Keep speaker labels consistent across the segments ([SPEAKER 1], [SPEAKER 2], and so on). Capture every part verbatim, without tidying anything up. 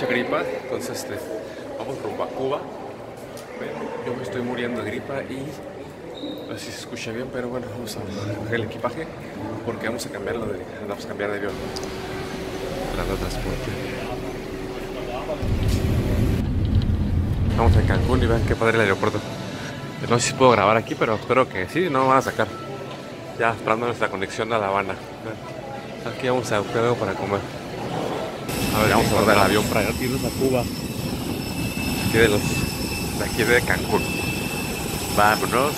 [SPEAKER 1] mucha gripa, entonces este, vamos rumbo a Cuba. Yo me estoy muriendo de gripa y no sé si se escucha bien, pero bueno, vamos a coger el equipaje porque vamos a cambiarlo de, vamos a cambiar de avión. Hablando de transporte. Vamos a Cancún y vean qué padre el aeropuerto. No sé si puedo grabar aquí, pero espero que sí, no me van a sacar. Ya esperando nuestra conexión a La Habana. Aquí vamos a buscar algo para comer. A ver, vamos a guardar el avión para irnos a Cuba. Aquí de los, de aquí de Cancún. Vámonos.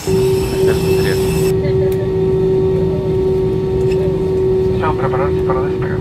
[SPEAKER 1] No, prepararse para despegar.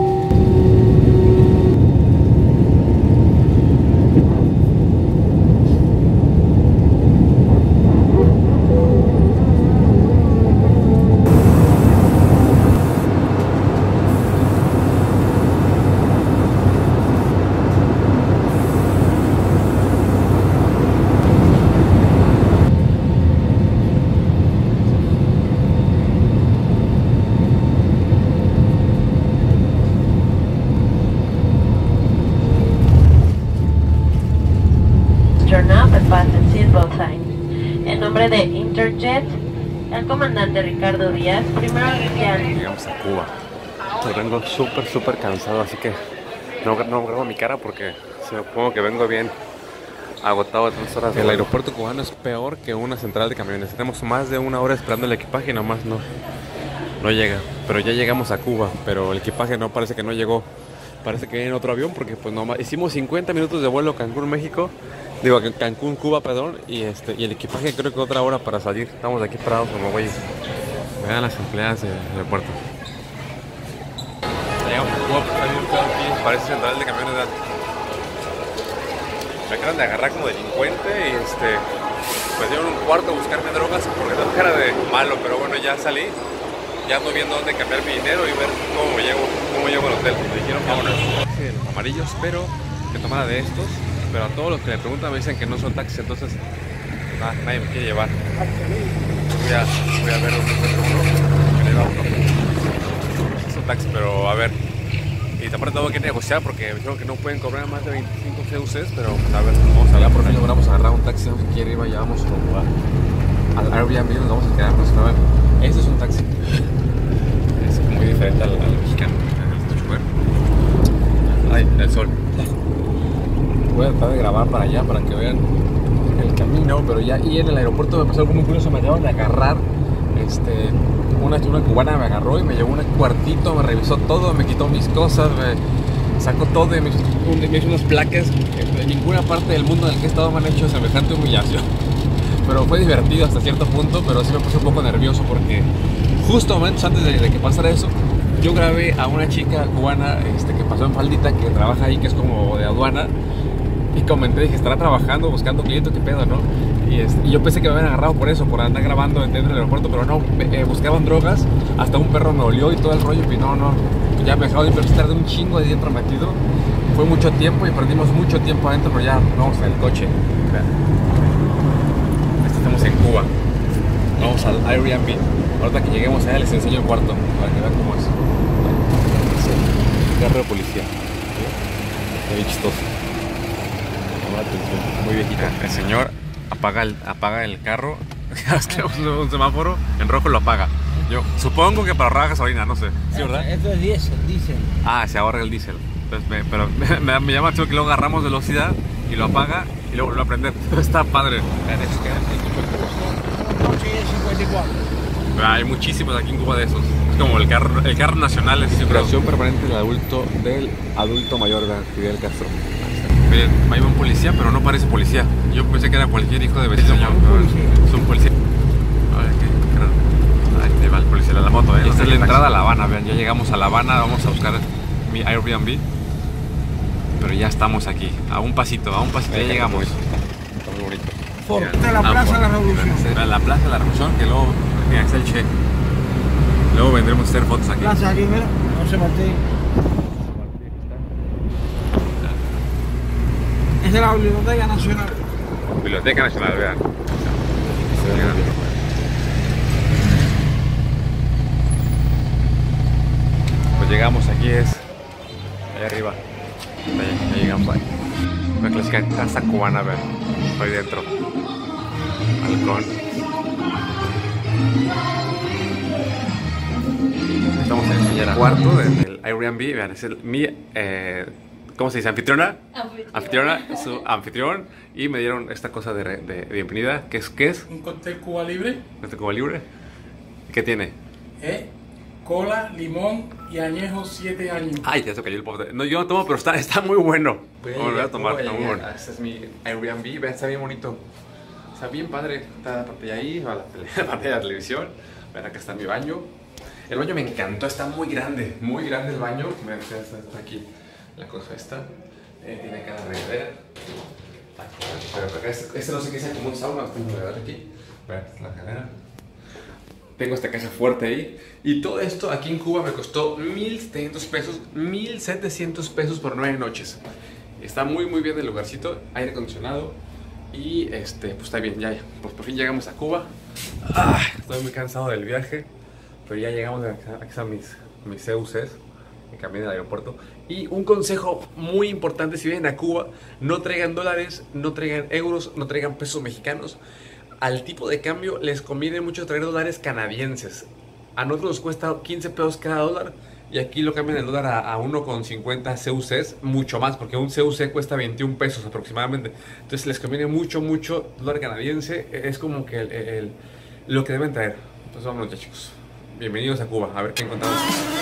[SPEAKER 2] En nombre de Interjet, el comandante Ricardo Díaz, primero oficial.
[SPEAKER 1] Llegamos a Cuba. Pues vengo súper, súper cansado, así que no, no grabo mi cara porque supongo que vengo bien agotado de tres horas. El aeropuerto cubano es peor que una central de camiones. Tenemos más de una hora esperando el equipaje y nomás no, no llega. Pero ya llegamos a Cuba, pero el equipaje no parece que no llegó. Parece que viene en otro avión porque pues nomás hicimos cincuenta minutos de vuelo Cancún, México. Digo, Cancún, Cuba, perdón, y este y el equipaje creo que otra hora para salir. Estamos aquí parados como güeyes. Vean las empleadas del aeropuerto. Llegamos a Cuba, aquí parece central de camiones. Me acaban de agarrar como delincuente y este me dieron un cuarto a buscarme drogas porque no era de malo, pero bueno, ya salí. Ya ando viendo dónde cambiar mi dinero y ver cómo me llevo, cómo llego al hotel. Me dijeron vámonos. Sí, los amarillos, pero que tomara de estos. Pero a todos los que me preguntan me dicen que no son taxis, entonces nada, nadie me quiere llevar. Voy a, voy a ver dónde encuentro uno. Que le da uno. No son taxis, pero a ver. Y aparte tengo que negociar porque me dijeron que no pueden cobrar más de veinticinco C U Cs, pero a ver, vamos a hablar por fin. Logramos agarrar un taxi, no sé quién iba, ya vamos al Airbnb, nos vamos a quedarnos. A ver, este es un taxi. Es muy diferente al, al mexicano. Ay, el sol. Voy a tratar de grabar para allá para que vean el camino, pero ya y en el aeropuerto me pasó algo muy curioso, me acaban de agarrar, este, una, una cubana me agarró y me llevó un cuartito, me revisó todo, me quitó mis cosas, me sacó todo y me hizo, me hizo unas placas que en ninguna parte del mundo en el que he estado me han hecho semejante humillación. Pero fue divertido hasta cierto punto, pero sí me puse un poco nervioso porque justo momentos antes de, de que pasara eso, yo grabé a una chica cubana este, que pasó en faldita, que trabaja ahí, que es como de aduana. Y comenté, dije, estará trabajando, buscando clientes, qué pedo, ¿no? Y, es, y yo pensé que me habían agarrado por eso, por andar grabando dentro del aeropuerto, pero no, eh, buscaban drogas, hasta un perro me olió y todo el rollo, y no, no, ya me dejaron de estar de un chingo de dentro metido. Fue mucho tiempo y perdimos mucho tiempo adentro, pero ya vamos al coche. Estamos en Cuba, vamos al Airbnb. Ahorita que lleguemos allá les enseño el cuarto, para que vean cómo es. Es carro de policía. Muy chistoso. Muy viejito. El señor apaga el, apaga el carro. Es que un semáforo en rojo lo apaga. Yo supongo que para ahorrar gasolina, no sé. ¿Sí, verdad?
[SPEAKER 3] Esto es diésel, diésel.
[SPEAKER 1] Ah, se ahorra el diésel. Entonces, me, pero me, me, me llama mucho que luego agarramos velocidad y lo apaga y luego lo aprende. Está padre. Hay muchísimos aquí en Cuba de esos. Es como el carro, el carro nacional. Es situación permanente del adulto del adulto mayor de Fidel Castro. Miren, ahí va un policía, pero no parece policía. Yo pensé que era cualquier hijo de vecino. Es un policía. A ver, ¿qué? Ahí va el policía de la moto. ¿eh? Esta es la entrada a La Habana. Vean, ya llegamos a La Habana. Vamos a buscar mi Airbnb. Pero ya estamos aquí. A un pasito, a un pasito. Ya llegamos. Está muy bonito.
[SPEAKER 3] Esta es la Plaza de la Revolución.
[SPEAKER 1] La Plaza de la Revolución, que luego mira, está el Che. Luego vendremos a hacer fotos aquí.
[SPEAKER 3] Plaza aquí, mira. José Martín. Es de la Biblioteca Nacional.
[SPEAKER 1] Biblioteca Nacional, vean. Pues llegamos, aquí es allá arriba. Ya, ya llegamos ahí. Una clásica casa cubana, a ver. Estoy dentro. Balcón. Estamos en el señor cuarto del Airbnb. Vean, es el, mi, eh, ¿cómo se dice? ¿Anfitriona?
[SPEAKER 4] Anfitriona.
[SPEAKER 1] Anfitriona, su anfitrión. Y me dieron esta cosa de, de, de bienvenida. ¿Qué es? ¿Qué es?
[SPEAKER 5] Un cóctel Cuba Libre,
[SPEAKER 1] ¿Este Cuba Libre? ¿Qué tiene?
[SPEAKER 5] ¿eh? Cola, limón y añejo siete años.
[SPEAKER 1] Ay, ya se cayó el pote. No, yo no tomo, pero está, está muy bueno.
[SPEAKER 5] Voy a
[SPEAKER 1] Bueno, voy a
[SPEAKER 5] llegar,
[SPEAKER 1] tomar,
[SPEAKER 5] voy a
[SPEAKER 1] está muy
[SPEAKER 5] llegar.
[SPEAKER 1] bueno. Este es mi Airbnb, vean, está bien bonito. Está bien padre. Está la pantalla ahí, va la, tele- la pantalla de la televisión. Vean, acá está mi baño. El baño me encantó, está muy grande, muy grande el baño. Vean, está, está- está aquí la cosa esta. Eh, tiene acá la regadera. Aquí, pero acá este, este no sé qué sea, como un sauna. Tengo la regadera aquí. Vean, esta es la regadera. Tengo esta casa fuerte ahí. Y todo esto aquí en Cuba me costó mil setecientos pesos. mil setecientos pesos por nueve noches. Está muy muy bien el lugarcito. Aire acondicionado. Y este, pues está bien, ya, ya. Pues por fin llegamos a Cuba. Ah, estoy muy cansado del viaje. Pero ya llegamos a, aquí están mis, mis C U Cs. En camino del aeropuerto. Y un consejo muy importante: si vienen a Cuba, no traigan dólares, no traigan euros, no traigan pesos mexicanos. Al tipo de cambio les conviene mucho traer dólares canadienses. A nosotros nos cuesta quince pesos cada dólar. Y aquí lo cambian el dólar a, a uno con cincuenta C U Cs. Mucho más, porque un C U C cuesta veintiún pesos aproximadamente. Entonces les conviene mucho, mucho dólar canadiense. Es como que el, el- lo que deben traer. Entonces vámonos ya, chicos. Bienvenidos a Cuba. A ver qué encontramos.